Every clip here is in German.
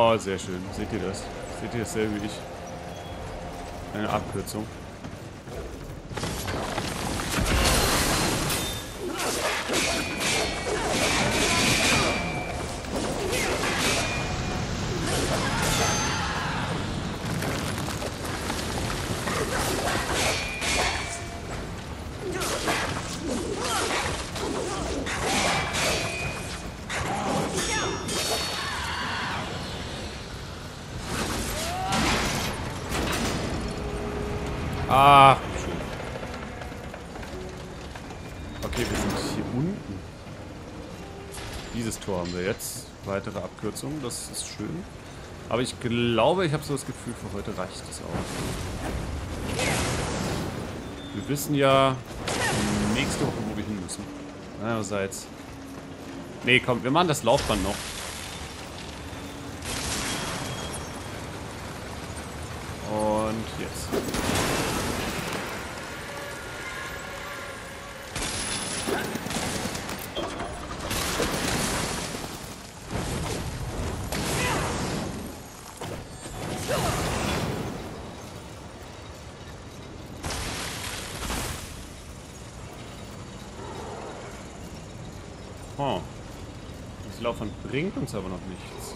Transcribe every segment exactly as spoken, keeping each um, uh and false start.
Oh, sehr schön. Seht ihr das? Seht ihr dasselbe wie ich? Eine Abkürzung. Ah, schön. Okay, wir sind hier unten. Dieses Tor haben wir jetzt. Weitere Abkürzung, das ist schön. Aber ich glaube, ich habe so das Gefühl, für heute reicht es auch. Wir wissen ja nächste Woche, wo wir hin müssen. Einerseits. Nee, komm, wir machen das Laufband noch. Und jetzt. Oh. Das Laufband bringt uns aber noch nichts.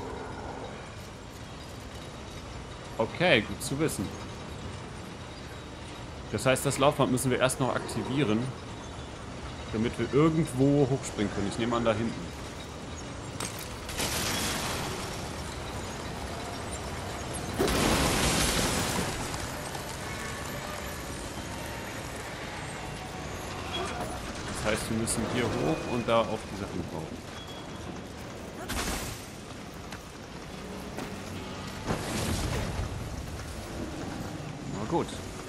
Okay, gut zu wissen. Das heißt, das Laufband müssen wir erst noch aktivieren, damit wir irgendwo hochspringen können. Ich nehme an, da hinten. Das heißt, wir müssen hier hoch und da auf die Sachen drauf. Na gut.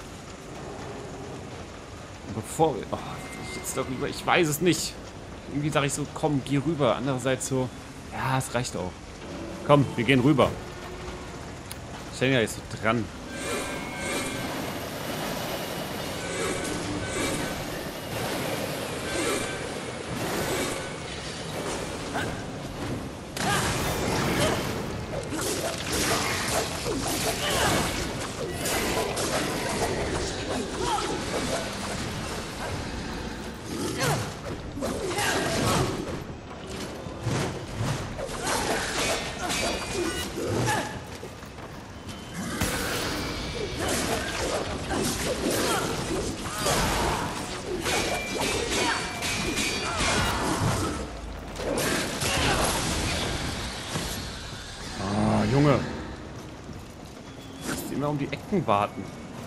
Bevor wir... Oh, ich jetzt darüber... Ich weiß es nicht. Irgendwie sage ich so, komm, geh rüber. Andererseits so... Ja, es reicht auch. Komm, wir gehen rüber. Ich stelle ja jetzt so dran. Junge. Du musst immer um die Ecken warten.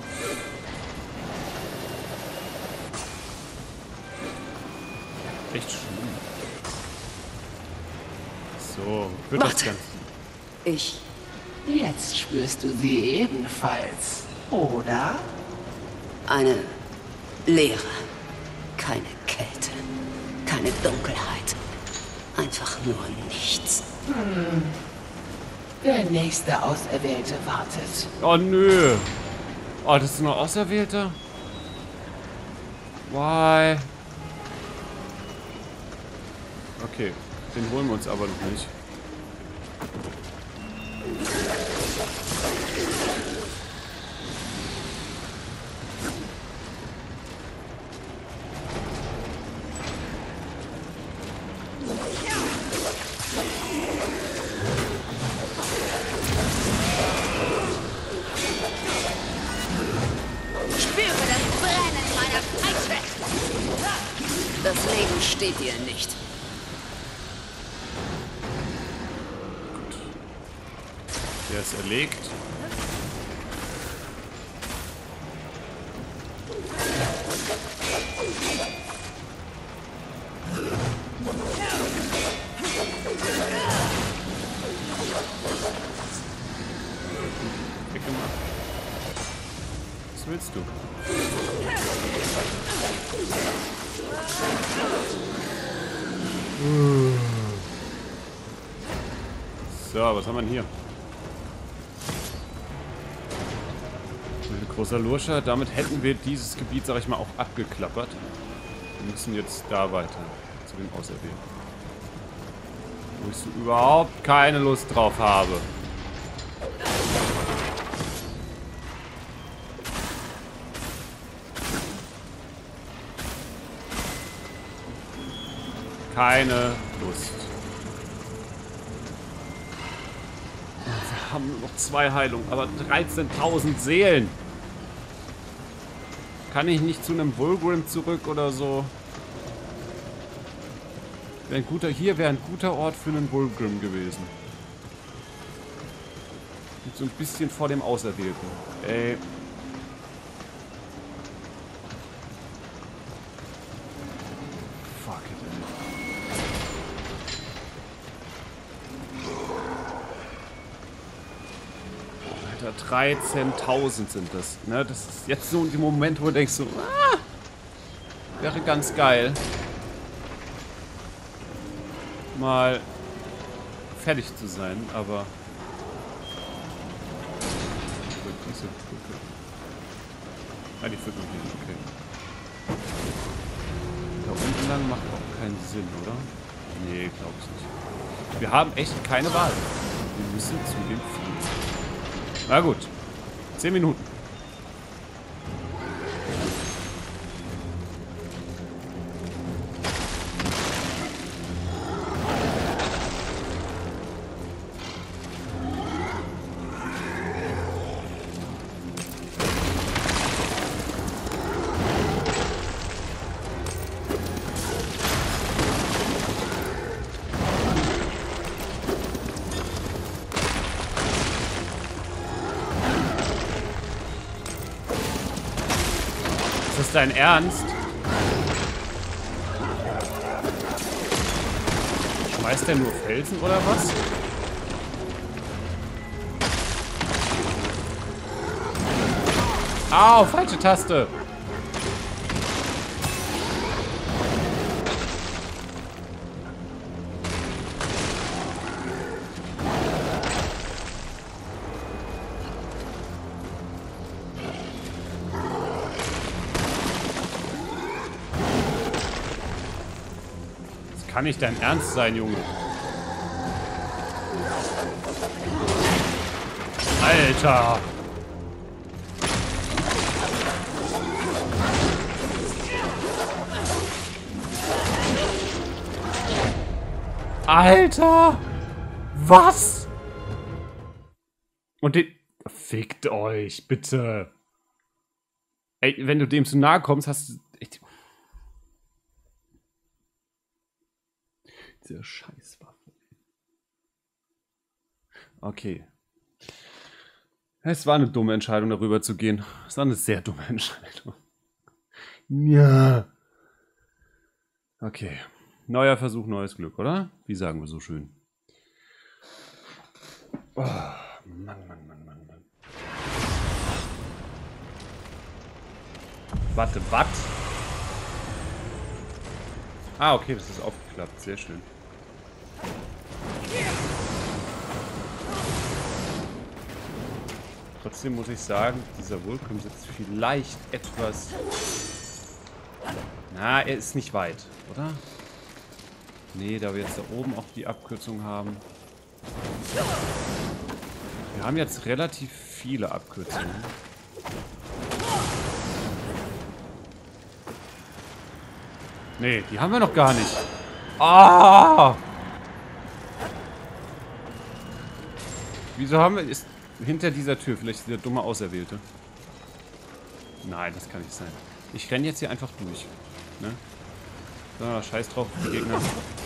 Echt schlimm. So, wird das Ganze. Ich. Jetzt spürst du sie ebenfalls, oder? Eine Leere. Keine Kälte. Keine Dunkelheit. Einfach nur nichts. Hm. Der nächste Auserwählte wartet. Oh nö. Oh, das ist noch Auserwählter? Why? Okay, den holen wir uns aber noch nicht. Das Leben steht dir nicht. Gut. Der ist erlegt. Weggemacht. Was willst du? So, was haben wir denn hier? Ein großer Lurscher. Damit hätten wir dieses Gebiet, sag ich mal, auch abgeklappert. Wir müssen jetzt da weiter. Zu dem Auserwählten. Wo ich so überhaupt keine Lust drauf habe. keine Lust. Wir haben nur noch zwei Heilungen, aber dreizehntausend Seelen. Kann ich nicht zu einem Vulgrim zurück oder so? Wäre ein guter, hier wäre ein guter Ort für einen Vulgrim gewesen. Und so ein bisschen vor dem Auserwählten. Ey. Fuck it, ey. Alter, dreizehntausend sind das. Ne? Das ist jetzt so die Moment, wo du denkst so, ah, wäre ganz geil. Mal fertig zu sein, aber ah, die führt noch nicht, okay. Da unten lang macht auch keinen Sinn, oder? Nee, glaube ich nicht. Wir haben echt keine Wahl. Wir müssen zu dem Vieh. Na gut. Zehn Minuten. Ist das dein Ernst? Schmeißt der nur Felsen oder was? Au, falsche Taste. Kann nicht dein Ernst sein, Junge. Alter. Alter. Was? Und den... Fickt euch, bitte. Ey, wenn du dem zu nahe kommst, hast du... Echt... Diese Scheißwaffe. Okay. Es war eine dumme Entscheidung, darüber zu gehen. Es war eine sehr dumme Entscheidung. Ja. Okay. Neuer Versuch, neues Glück, oder? Wie sagen wir so schön? Oh, Mann, Mann, Mann, Mann, Mann. Warte, was? Ah, okay, das ist aufgeklappt. Sehr schön. Trotzdem muss ich sagen, dieser Vulcan sitzt vielleicht etwas... Na, er ist nicht weit, oder? Nee, da wir jetzt da oben auch die Abkürzung haben. Wir haben jetzt relativ viele Abkürzungen. Nee, die haben wir noch gar nicht. Ah! Wieso haben wir... Ist hinter dieser Tür vielleicht dieser dumme Auserwählte? Nein, das kann nicht sein. Ich renne jetzt hier einfach durch. Ne? So, scheiß drauf, die Gegner.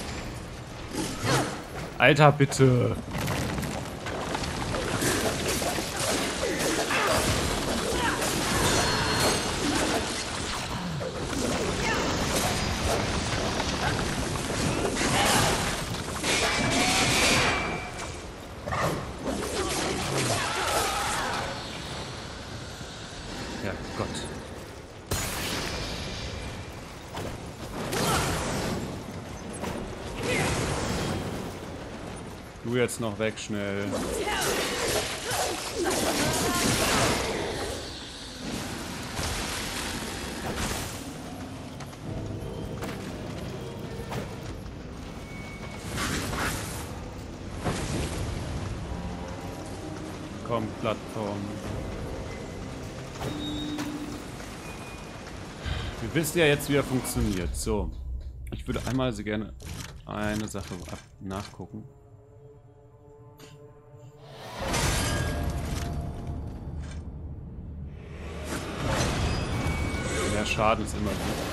Alter, bitte. Ja, Gott. Du jetzt noch weg, schnell. Komm, Plattform. Wir wissen ja jetzt, wie er funktioniert. So. Ich würde einmal so gerne eine Sache ab nachgucken. Mehr Schaden ist immer gut.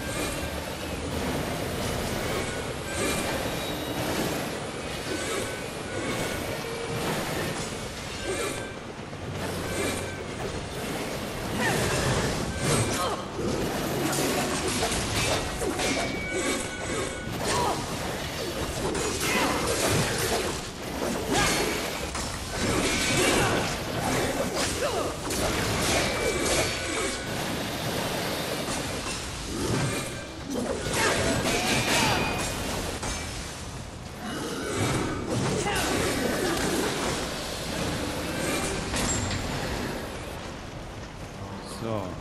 So.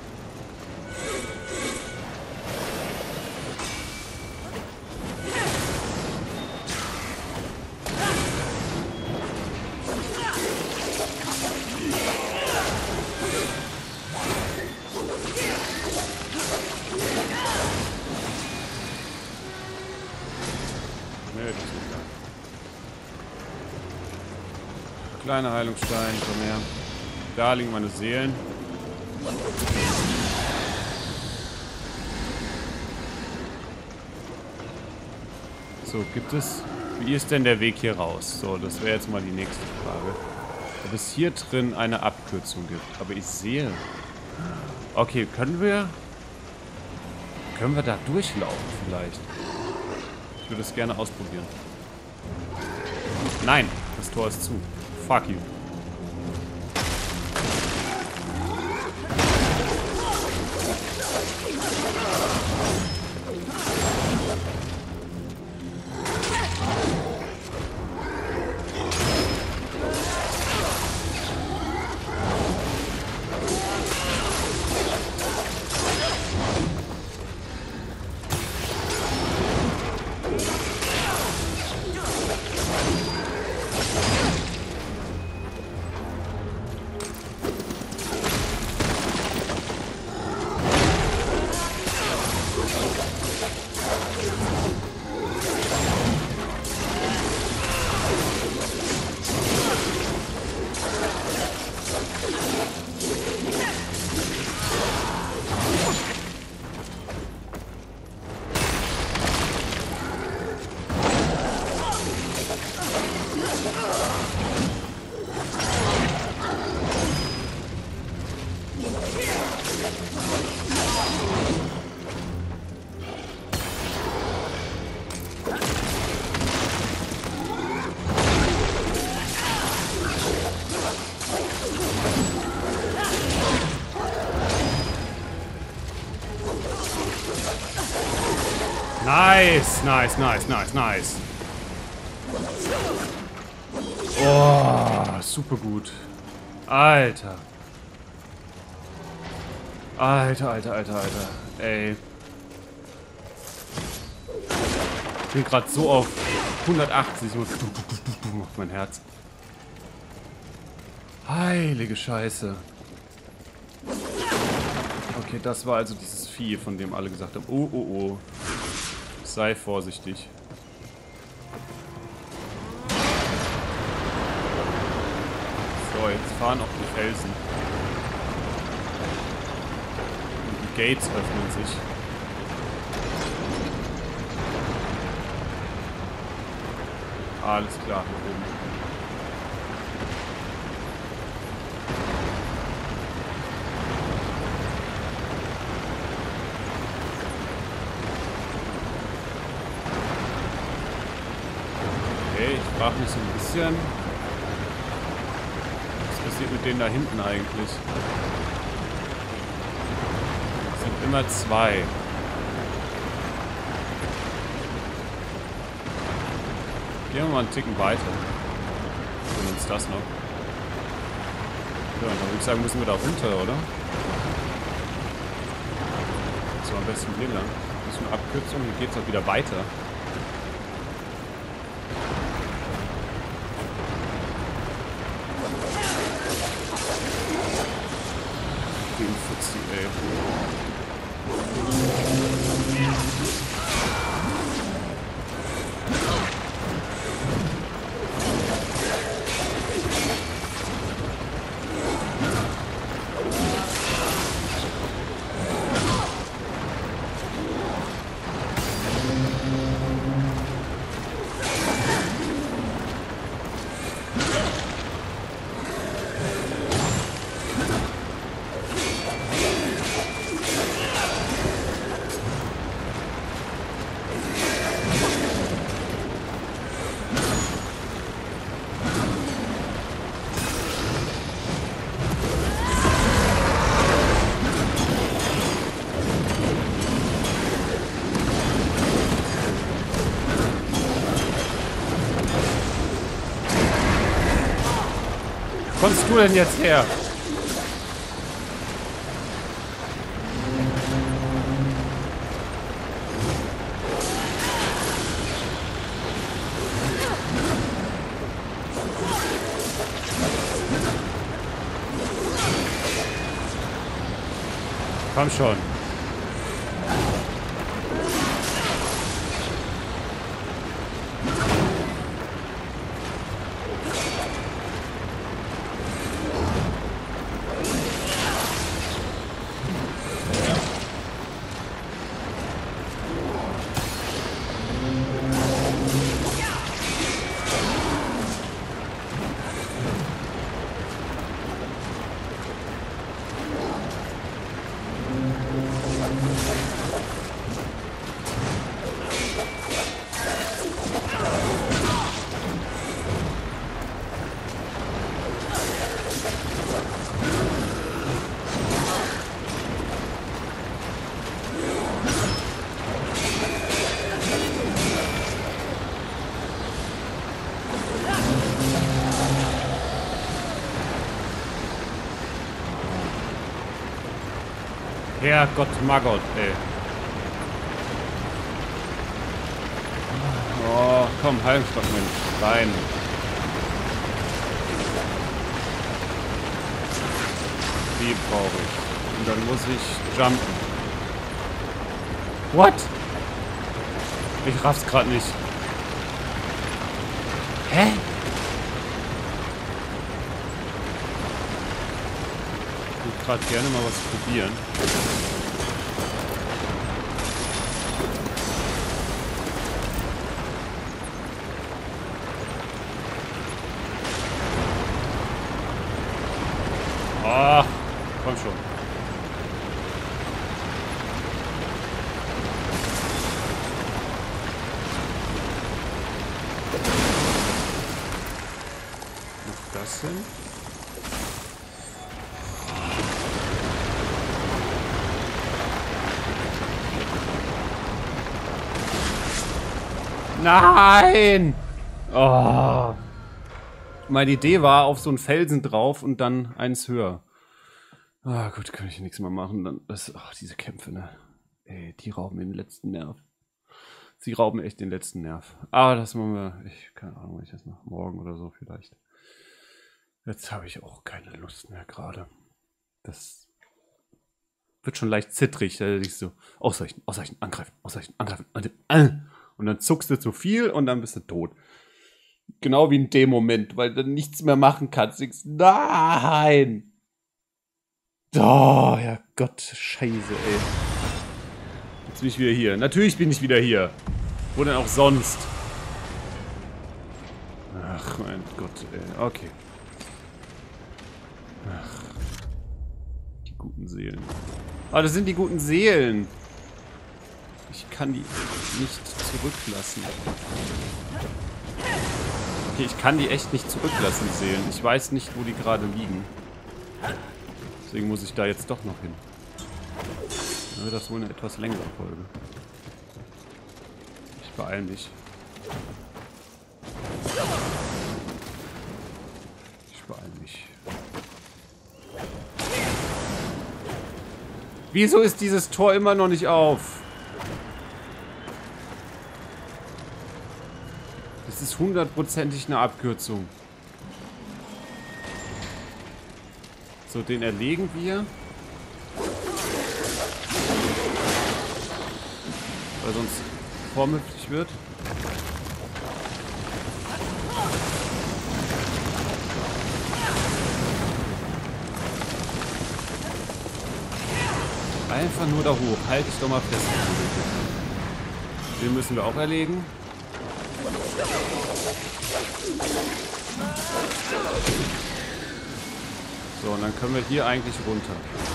Nee, das ist egal. Kleiner Heilungsstein, komm her. Da liegen meine Seelen. So, gibt es... Wie ist denn der Weg hier raus? So, das wäre jetzt mal die nächste Frage. Ob es hier drin eine Abkürzung gibt. Aber ich sehe... Okay, können wir... Können wir da durchlaufen vielleicht? Ich würde es gerne ausprobieren. Nein, das Tor ist zu. Fuck you. Nice, nice, nice, nice, nice. Oh, super gut. Alter. Alter, alter, alter, alter. Ey. Ich bin gerade so auf hundertachtzig. Auf mein Herz. Heilige Scheiße. Okay, das war also dieses Vieh, von dem alle gesagt haben, oh, oh, oh. Sei vorsichtig. So, jetzt fahren auch die Felsen. Und die Gates öffnen sich. Alles klar, hier oben. Ich frage mich so ein bisschen, was passiert mit denen da hinten eigentlich? Es sind immer zwei. Gehen wir mal einen Ticken weiter. Holen uns das noch. Ja, dann würde ich sagen, müssen wir da runter, oder? So, am besten hier lang. Das ist eine Abkürzung, hier geht es auch wieder weiter. kommst du denn jetzt her? Komm schon. Herrgott, Margot, ey. Oh, komm, Heilungsstock, Mensch. Rein. Wie traurig. Und dann muss ich jumpen. What? Ich raff's gerade nicht. Hä? Ich würde gerade gerne mal was probieren. Ah, komm schon. Noch das hin. Nein! Oh. Meine Idee war, auf so einen Felsen drauf und dann eins höher. Ah, gut, kann ich nichts mehr machen. Dann, das, ach, diese Kämpfe, ne? Ey, die rauben den letzten Nerv. Sie rauben echt den letzten Nerv. Aber das machen wir, ich keine Ahnung, ich das noch morgen oder so vielleicht. Jetzt habe ich auch keine Lust mehr gerade. Das wird schon leicht zittrig. Da siehst du, ausweichen, ausweichen, angreifen, ausweichen, angreifen. Und dann zuckst du zu viel und dann bist du tot. Genau wie in dem Moment, weil du nichts mehr machen kannst. Denkst, nein! Oh, ja Gott, scheiße, ey. Jetzt bin ich wieder hier. Natürlich bin ich wieder hier. Wo denn auch sonst? Ach, mein Gott, ey. Okay. Ach. Die guten Seelen. Ah, das sind die guten Seelen. Ich kann die nicht zurücklassen. Okay, ich kann die echt nicht zurücklassen, die Seelen. Ich weiß nicht, wo die gerade liegen. Deswegen muss ich da jetzt doch noch hin. Dann wird das wohl eine etwas längere Folge. Ich beeile mich. Ich beeile mich. Wieso ist dieses Tor immer noch nicht auf? Das ist hundertprozentig eine Abkürzung. So, den erlegen wir. Weil sonst vormüpfig wird. Einfach nur da hoch. Halt dich doch mal fest. Den müssen wir auch erlegen. So, und dann können wir hier eigentlich runter.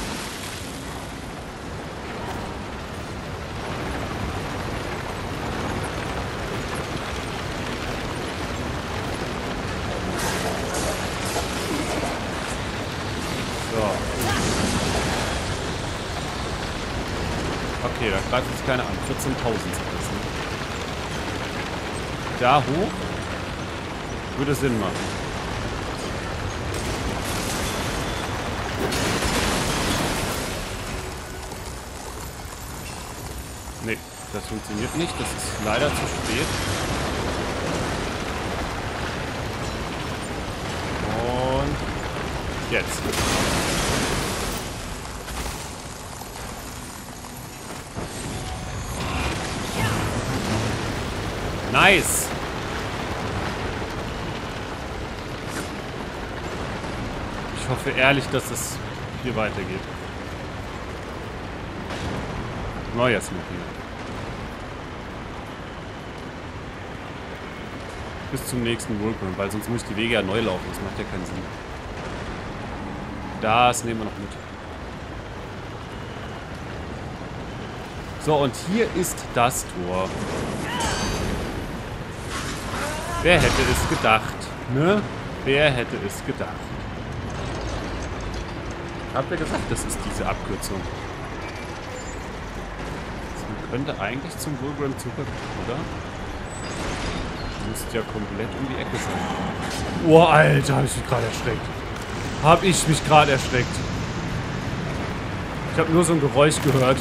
So. Okay, da greift jetzt keiner an. vierzehntausend. Da hoch würde Sinn machen. Nee, das funktioniert nicht. Das ist leider zu spät. Und jetzt. Nice. Ich hoffe ehrlich, dass es hier weitergeht. Neuer Smoky. Bis zum nächsten Vulcan, weil sonst muss ich die Wege ja neu laufen. Das macht ja keinen Sinn. Das nehmen wir noch mit. So, und hier ist das Tor. Wer hätte es gedacht, ne? Wer hätte es gedacht? Habt ihr gesagt, das ist diese Abkürzung? Das könnte eigentlich zum Vulcan zurück, oder? Müsste ja komplett um die Ecke sein. Oh, Alter, hab ich mich gerade erschreckt. Hab ich mich gerade erschreckt. Ich habe nur so ein Geräusch gehört.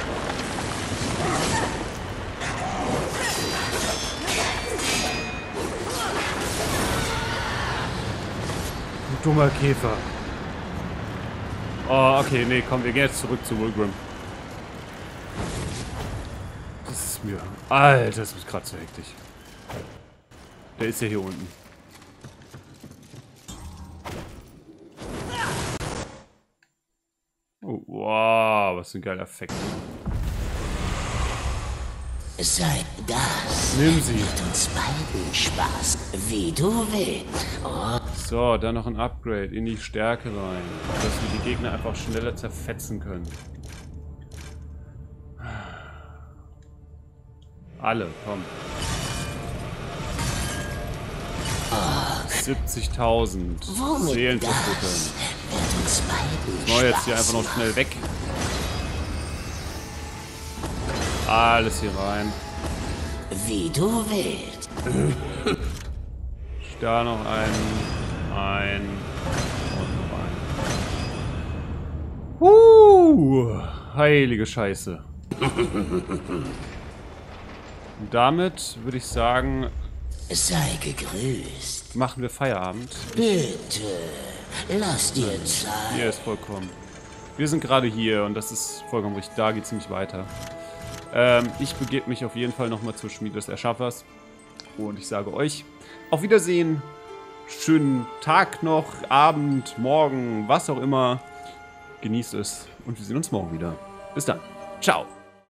Du dummer Käfer. Oh, okay, nee, komm, wir gehen jetzt zurück zu Vulcan. Das ist mir... Alter, das ist gerade so hektisch. Der ist ja hier unten. Oh, wow, was für ein geiler Effekt. Sei das. Nimm sie. Macht uns beiden Spaß, wie du willst. Oh. So, dann noch ein Upgrade in die Stärke rein, dass wir die Gegner einfach schneller zerfetzen können. Alle, komm. siebzigtausend Seelen verfuttern. So, jetzt hier einfach noch schnell weg. Alles hier rein. Wie du willst. Da noch ein, ein und noch ein. Uh, heilige Scheiße. Und damit würde ich sagen, sei gegrüßt. machen wir Feierabend. Bitte, lass dir Zeit. Hier ist vollkommen. Wir sind gerade hier und das ist vollkommen richtig. Da geht es nicht weiter. Ähm, ich begebe mich auf jeden Fall nochmal zur Schmiede des Erschaffers. Und ich sage euch, auf Wiedersehen. Schönen Tag noch, Abend, Morgen, was auch immer. Genießt es und wir sehen uns morgen wieder. Bis dann. Ciao.